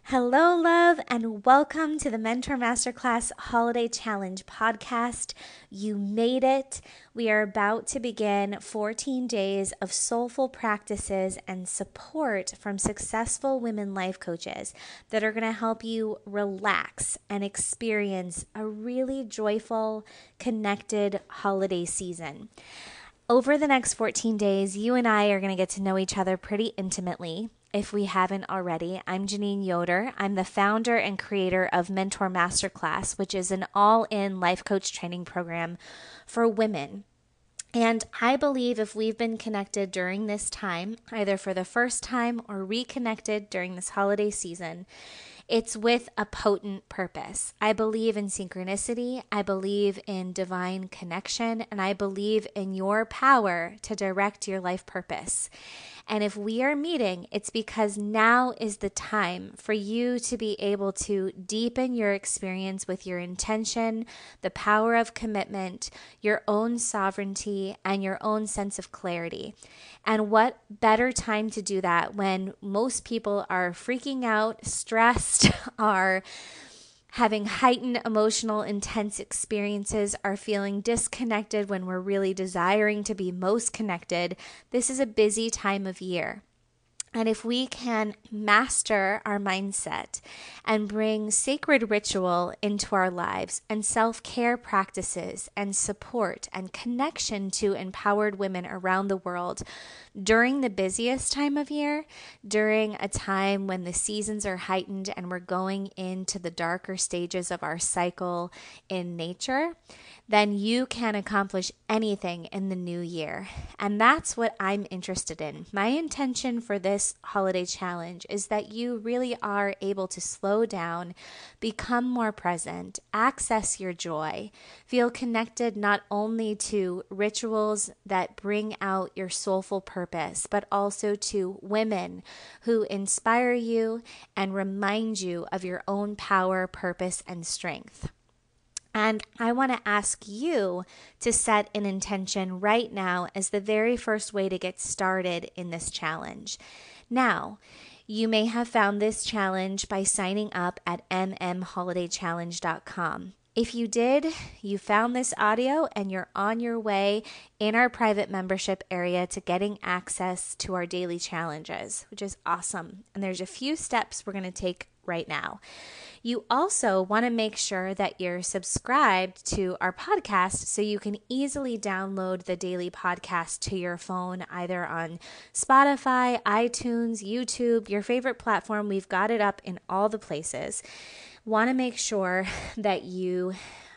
Hello, love, and welcome to the Mentor Masterclass Holiday Challenge podcast. You made it. We are about to begin 14 days of soulful practices and support from successful women life coaches that are going to help you relax and experience a really joyful, connected holiday season. Over the next 14 days, you and I are going to get to know each other pretty intimately. If we haven't already, I'm Janine Yoder. I'm the founder and creator of Mentor Masterclass, which is an all-in life coach training program for women. And I believe if we've been connected during this time, either for the first time or reconnected during this holiday season, it's with a potent purpose. I believe in synchronicity, I believe in divine connection, and I believe in your power to direct your life purpose. And if we are meeting, it's because now is the time for you to be able to deepen your experience with your intention, the power of commitment, your own sovereignty, and your own sense of clarity. And what better time to do that when most people are freaking out, stressed, are having heightened emotional, intense experiences, are feeling disconnected when we're really desiring to be most connected. This is a busy time of year. And if we can master our mindset and bring sacred ritual into our lives and self-care practices and support and connection to empowered women around the world during the busiest time of year, during a time when the seasons are heightened and we're going into the darker stages of our cycle in nature, then you can accomplish anything in the new year. And that's what I'm interested in. My intention for this holiday challenge is that you really are able to slow down, become more present, access your joy, feel connected not only to rituals that bring out your soulful purpose, but also to women who inspire you and remind you of your own power, purpose, and strength. And I want to ask you to set an intention right now as the very first way to get started in this challenge. Now, you may have found this challenge by signing up at mmholidaychallenge.com. If you did, you found this audio and you're on your way in our private membership area to getting access to our daily challenges, which is awesome. And there's a few steps we're going to take right now. You also want to make sure that you're subscribed to our podcast so you can easily download the daily podcast to your phone, either on Spotify, iTunes, YouTube, your favorite platform. We've got it up in all the places. Want to make sure that you,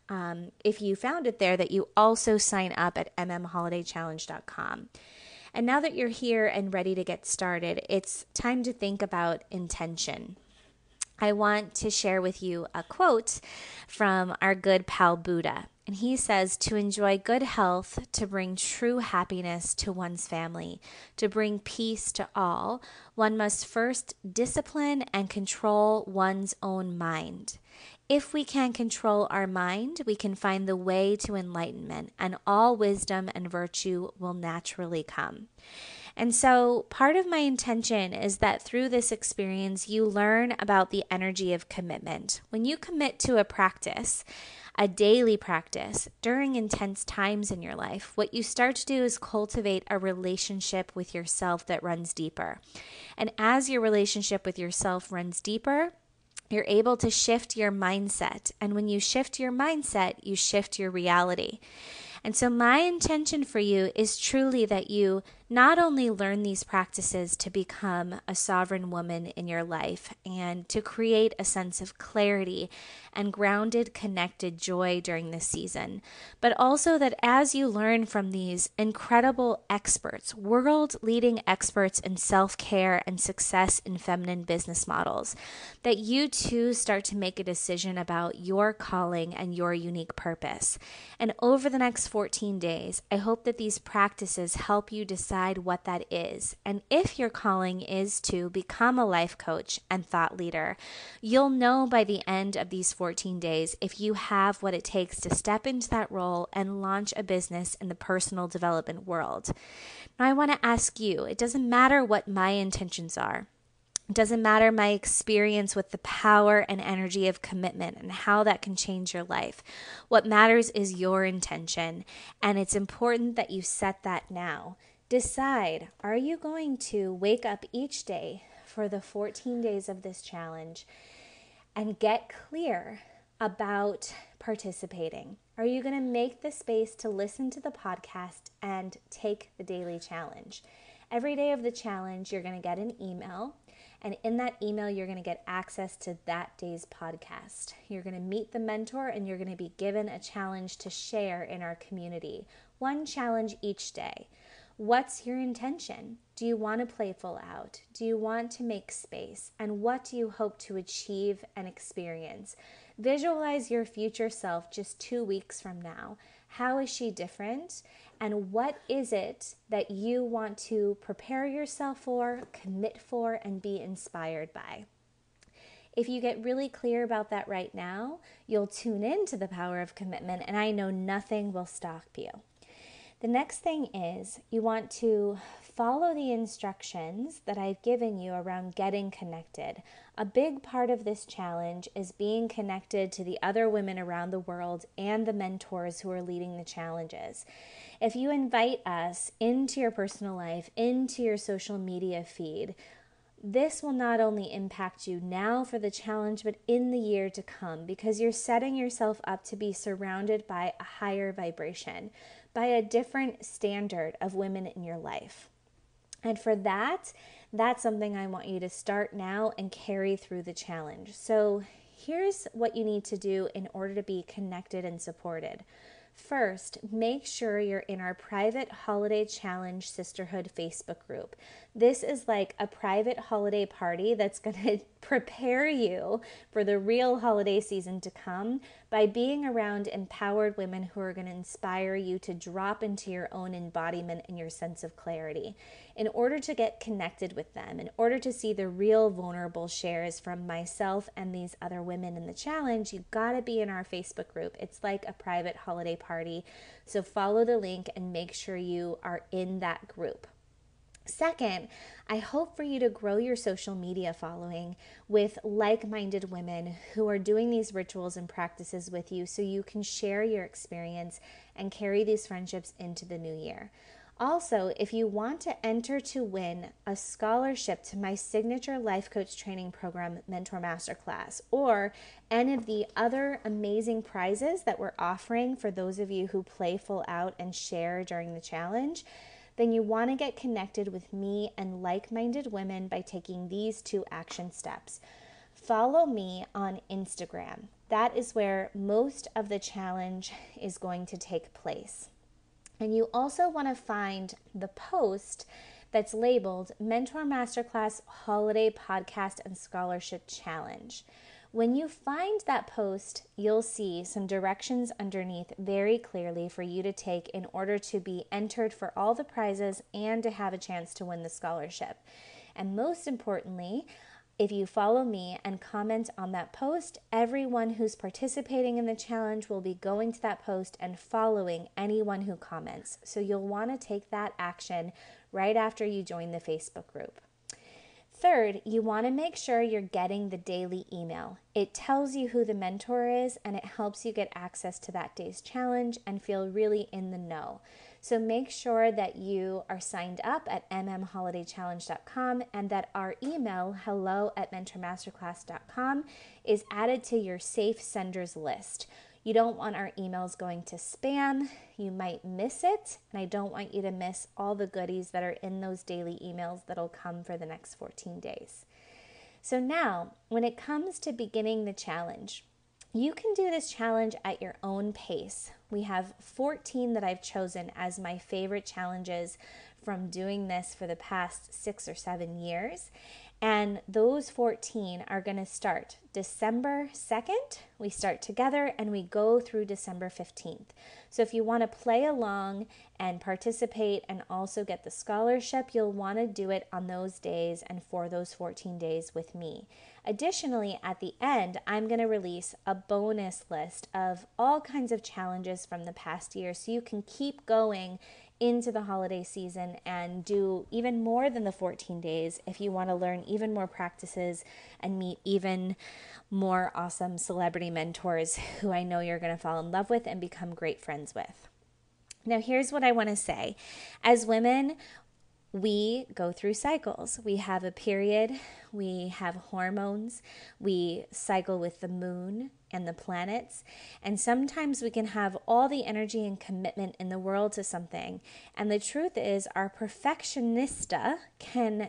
if you found it there, that you also sign up at mmholidaychallenge.com. And now that you're here and ready to get started, it's time to think about intention. I want to share with you a quote from our good pal Buddha. And he says, to enjoy good health, to bring true happiness to one's family, to bring peace to all, one must first discipline and control one's own mind. If we can control our mind, we can find the way to enlightenment, and all wisdom and virtue will naturally come. And so part of my intention is that through this experience, you learn about the energy of commitment. When you commit to a practice, a daily practice, during intense times in your life, what you start to do is cultivate a relationship with yourself that runs deeper. And as your relationship with yourself runs deeper, you're able to shift your mindset. And when you shift your mindset, you shift your reality. And so my intention for you is truly that you not only learn these practices to become a sovereign woman in your life and to create a sense of clarity and grounded, connected joy during this season, but also that as you learn from these incredible experts, world-leading experts in self-care and success in feminine business models, that you too start to make a decision about your calling and your unique purpose. And over the next 14 days, I hope that these practices help you decide what that is. And if your calling is to become a life coach and thought leader, you'll know by the end of these 14 days if you have what it takes to step into that role and launch a business in the personal development world. Now, I want to ask you, it doesn't matter what my intentions are. It doesn't matter my experience with the power and energy of commitment and how that can change your life. What matters is your intention, and it's important that you set that now. Decide, are you going to wake up each day for the 14 days of this challenge and get clear about participating? Are you going to make the space to listen to the podcast and take the daily challenge? Every day of the challenge, you're going to get an email. And in that email, you're going to get access to that day's podcast. You're going to meet the mentor and you're going to be given a challenge to share in our community. One challenge each day. What's your intention? Do you want to play full out? Do you want to make space? And what do you hope to achieve and experience? Visualize your future self just 2 weeks from now. How is she different? And what is it that you want to prepare yourself for, commit for, and be inspired by? If you get really clear about that right now, you'll tune into the power of commitment, and I know nothing will stop you. The next thing is you want to follow the instructions that I've given you around getting connected. A big part of this challenge is being connected to the other women around the world and the mentors who are leading the challenges. If you invite us into your personal life, into your social media feed, this will not only impact you now for the challenge, but in the year to come, because you're setting yourself up to be surrounded by a higher vibration, by a different standard of women in your life. And for that's something I want you to start now and carry through the challenge. So here's what you need to do in order to be connected and supported. First, make sure you're in our private holiday challenge sisterhood Facebook group. This is like a private holiday party that's going to prepare you for the real holiday season to come by being around empowered women who are going to inspire you to drop into your own embodiment and your sense of clarity. In order to get connected with them, in order to see the real vulnerable shares from myself and these other women in the challenge, you got to be in our Facebook group. It's like a private holiday party. So follow the link and make sure you are in that group. Second, I hope for you to grow your social media following with like-minded women who are doing these rituals and practices with you so you can share your experience and carry these friendships into the new year. Also, if you want to enter to win a scholarship to my signature life coach training program, Mentor Masterclass, or any of the other amazing prizes that we're offering for those of you who play full out and share during the challenge, then you want to get connected with me and like-minded women by taking these 2 action steps. Follow me on Instagram. That is where most of the challenge is going to take place. And you also want to find the post that's labeled Mentor Masterclass Holiday Podcast and Scholarship Challenge. When you find that post, you'll see some directions underneath very clearly for you to take in order to be entered for all the prizes and to have a chance to win the scholarship. And most importantly, if you follow me and comment on that post, everyone who's participating in the challenge will be going to that post and following anyone who comments. So you'll want to take that action right after you join the Facebook group. Third, you want to make sure you're getting the daily email. It tells you who the mentor is and it helps you get access to that day's challenge and feel really in the know. So make sure that you are signed up at mmholidaychallenge.com and that our email, hello@mentormasterclass.com, is added to your safe senders list. You don't want our emails going to spam. You might miss it, and I don't want you to miss all the goodies that are in those daily emails that'll come for the next 14 days. So now, when it comes to beginning the challenge, you can do this challenge at your own pace. We have 14 that I've chosen as my favorite challenges from doing this for the past 6 or 7 years. And those 14 are going to start December 2nd. We start together and we go through December 15th. So if you want to play along and participate and also get the scholarship, you'll want to do it on those days and for those 14 days with me. Additionally, at the end, I'm going to release a bonus list of all kinds of challenges from the past year so you can keep going into the holiday season and do even more than the 14 days if you want to learn even more practices and meet even more awesome celebrity mentors who I know you're going to fall in love with and become great friends with. Now, here's what I want to say. As women, we go through cycles. We have a period, we have hormones, we cycle with the moon and the planets, and sometimes we can have all the energy and commitment in the world to something. And the truth is, our perfectionista can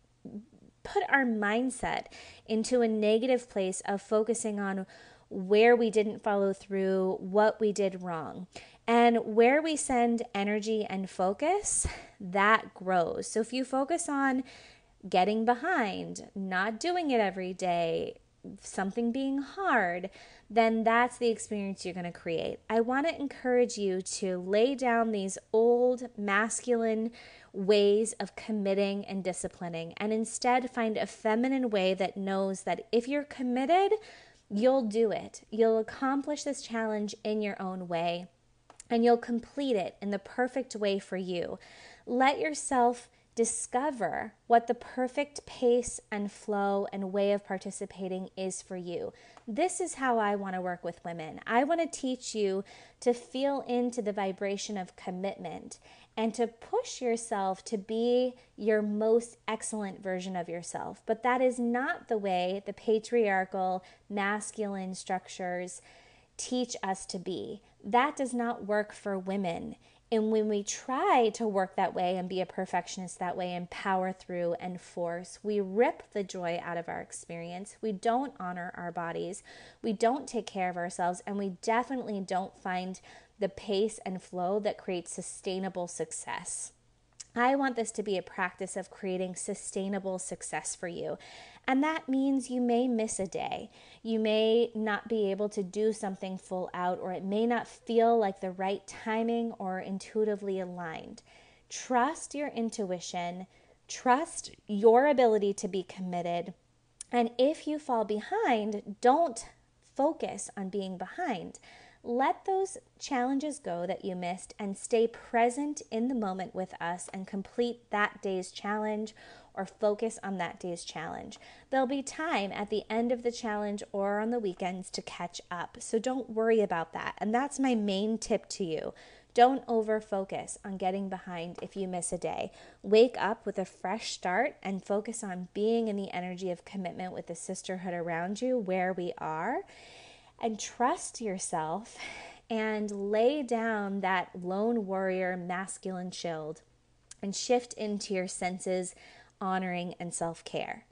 put our mindset into a negative place of focusing on where we didn't follow through, what we did wrong. And where we send energy and focus, that grows. So if you focus on getting behind, not doing it every day, something being hard, then that's the experience you're going to create. I want to encourage you to lay down these old masculine ways of committing and disciplining, and instead find a feminine way that knows that if you're committed, you'll do it. You'll accomplish this challenge in your own way, and you'll complete it in the perfect way for you. Let yourself discover what the perfect pace and flow and way of participating is for you. This is how I want to work with women. I want to teach you to feel into the vibration of commitment and to push yourself to be your most excellent version of yourself. But that is not the way the patriarchal, masculine structures teach us to be. That does not work for women. And when we try to work that way and be a perfectionist that way and power through and force, we rip the joy out of our experience. We don't honor our bodies. We don't take care of ourselves. And we definitely don't find the pace and flow that creates sustainable success. I want this to be a practice of creating sustainable success for you. And that means you may miss a day. You may not be able to do something full out, or it may not feel like the right timing or intuitively aligned. Trust your intuition. Trust your ability to be committed. And if you fall behind, don't focus on being behind. Let those challenges go that you missed and stay present in the moment with us and complete that day's challenge or focus on that day's challenge. There'll be time at the end of the challenge or on the weekends to catch up. So don't worry about that. And that's my main tip to you. Don't over-focus on getting behind if you miss a day. Wake up with a fresh start and focus on being in the energy of commitment with the sisterhood around you where we are. And trust yourself and lay down that lone warrior masculine shield and shift into your senses, honoring and self-care.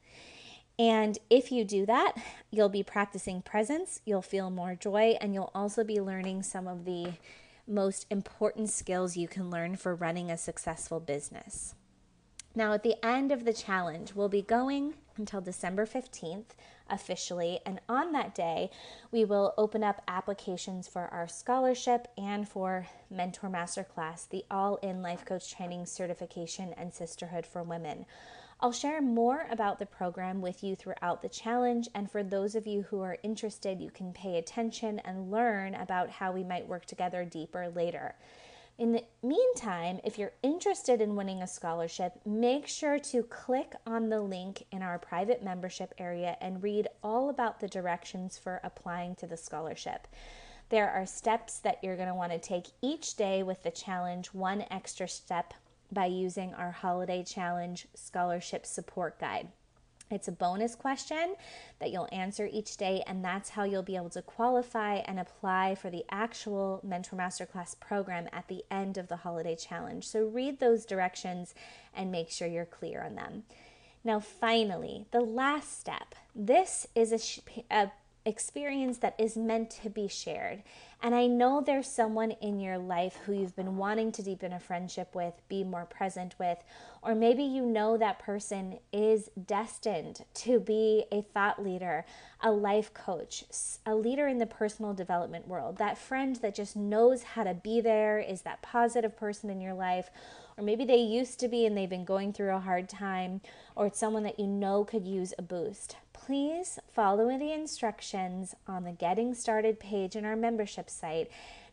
And if you do that, you'll be practicing presence, you'll feel more joy, and you'll also be learning some of the most important skills you can learn for running a successful business. Now, at the end of the challenge, we'll be going until December 15th officially, and on that day, we will open up applications for our scholarship and for Mentor Masterclass, the all-in life coach training certification and sisterhood for women. I'll share more about the program with you throughout the challenge, and for those of you who are interested, you can pay attention and learn about how we might work together deeper later. In the meantime, if you're interested in winning a scholarship, make sure to click on the link in our private membership area and read all about the directions for applying to the scholarship. There are steps that you're going to want to take each day with the challenge, one extra step by using our Holiday Challenge Scholarship Support Guide. It's a bonus question that you'll answer each day, and that's how you'll be able to qualify and apply for the actual Mentor Masterclass program at the end of the Holiday Challenge. So read those directions and make sure you're clear on them. Now, finally, the last step. This is a experience that is meant to be shared. And I know there's someone in your life who you've been wanting to deepen a friendship with, be more present with, or maybe you know that person is destined to be a thought leader, a life coach, a leader in the personal development world, that friend that just knows how to be there, is that positive person in your life, or maybe they used to be and they've been going through a hard time, or it's someone that you know could use a boost. Please follow the instructions on the Getting Started page in our membership site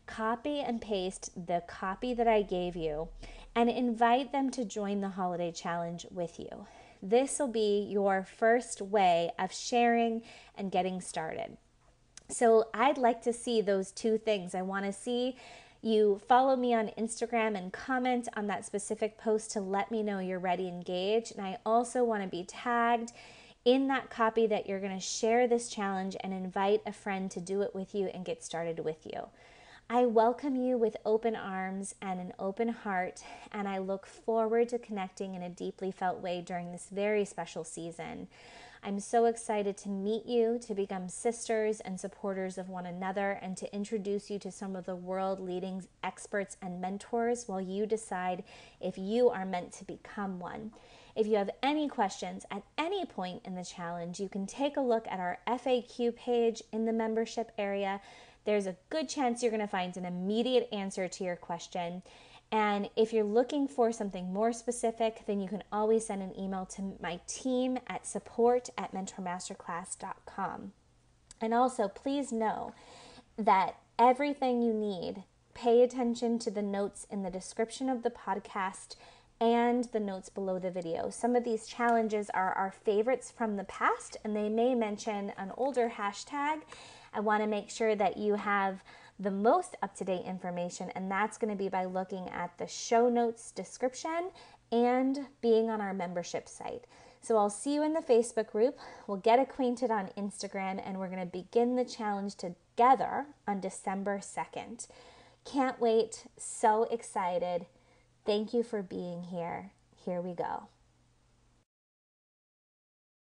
copy and paste the copy that I gave you and invite them to join the holiday challenge with you. This will be your first way of sharing and getting started. So I'd like to see those two things. I want to see you follow me on Instagram and comment on that specific post to let me know you're ready, engaged. And I also want to be tagged in that copy that you're going to share this challenge and invite a friend to do it with you and get started with you. I welcome you with open arms and an open heart, and I look forward to connecting in a deeply felt way during this very special season. I'm so excited to meet you, to become sisters and supporters of one another, and to introduce you to some of the world-leading experts and mentors while you decide if you are meant to become one. If you have any questions at any point in the challenge, you can take a look at our FAQ page in the membership area. There's a good chance you're going to find an immediate answer to your question. And if you're looking for something more specific, then you can always send an email to my team at support@mentormasterclass.com. And also, please know that everything you need, pay attention to the notes in the description of the podcast and the notes below the video. Some of these challenges are our favorites from the past, and they may mention an older hashtag. I want to make sure that you have the most up-to-date information, and that's going to be by looking at the show notes description and being on our membership site. So I'll see you in the Facebook group. We'll get acquainted on Instagram, and we're going to begin the challenge together on December 2nd. Can't wait. So excited. Thank you for being here. Here we go.